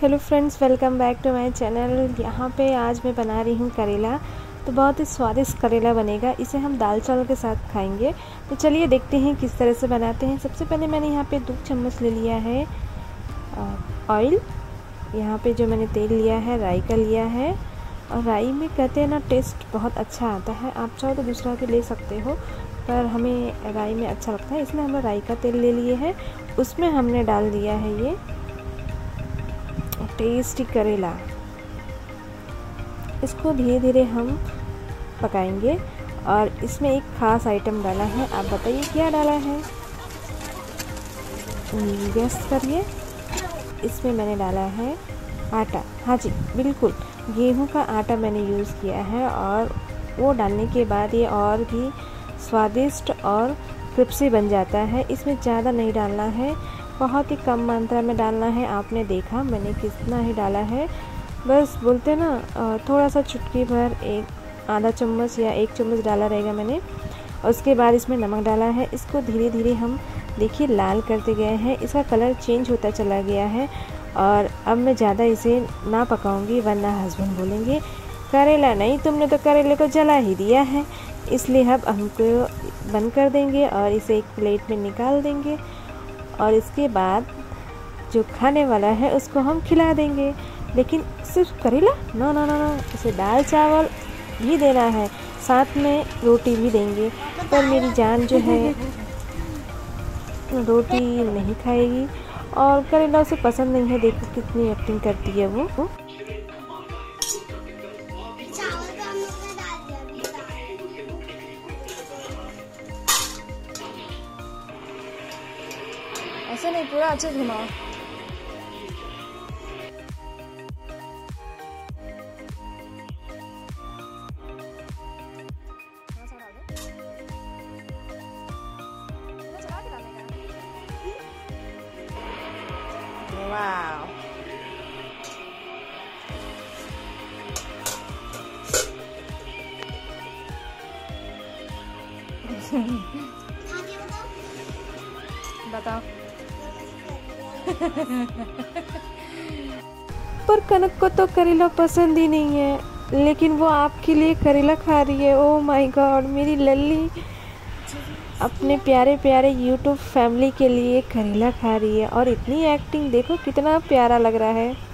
Hello friends, welcome back to my channel. यहाँ पे आज मैं बना रही हूँ करेला। तो बहुत ही स्वादिष्ट करेला बनेगा। इसे हम दाल चावल के साथ खाएंगे। तो चलिए देखते हैं किस तरह से बनाते हैं। सबसे पहले मैंने यहाँ पे 2 चम्मच ले लिया है ऑयल। यहाँ पे जो मैंने तेल लिया है राई का लिया है। और राई में कहते हैं ना टेस्ट बहुत अच्छा आता है। आप चाहो तो दूसरा भी ले सकते हो, पर हमें राई में अच्छा लगता है, इसलिए हम राई का तेल ले लिए हैं। उसमें हमने डाल दिया है ये टेस्टी करेला। इसको धीरे धीरे हम पकाएंगे। और इसमें एक खास आइटम डाला है। आप बताइए क्या डाला है, गेस करिए। इसमें मैंने डाला है आटा। हाँ जी, बिल्कुल गेहूं का आटा मैंने यूज़ किया है। और वो डालने के बाद ये और भी स्वादिष्ट और क्रिस्पी बन जाता है। इसमें ज़्यादा नहीं डालना है, बहुत ही कम मात्रा में डालना है। आपने देखा मैंने कितना ही डाला है, बस बोलते ना थोड़ा सा चुटकी भर, एक आधा चम्मच या 1 चम्मच डाला रहेगा मैंने। उसके बाद इसमें नमक डाला है। इसको धीरे धीरे हम देखिए लाल करते गए हैं। इसका कलर चेंज होता चला गया है। और अब मैं ज़्यादा इसे ना पकाऊंगी, वरना हस्बैंड बोलेंगे करेला नहीं, तुमने तो करेले को जला ही दिया है। इसलिए अब हमको बंद कर देंगे और इसे एक प्लेट में निकाल देंगे। और इसके बाद जो खाने वाला है उसको हम खिला देंगे। लेकिन सिर्फ करेला नो नो नो नो, इसे दाल चावल भी देना है, साथ में रोटी भी देंगे। पर मेरी जान जो है रोटी नहीं खाएगी और करेला उसे पसंद नहीं है। देखो कितनी एक्टिंग करती है वो। ऐसे नहीं, पूरा अच्छे से घुमाओ। वाव, बताओ। पर कनक को तो करेला पसंद ही नहीं है, लेकिन वो आपके लिए करेला खा रही है। ओह माय गॉड, मेरी लल्ली अपने प्यारे प्यारे यूट्यूब फैमिली के लिए करेला खा रही है। और इतनी एक्टिंग देखो, कितना प्यारा लग रहा है।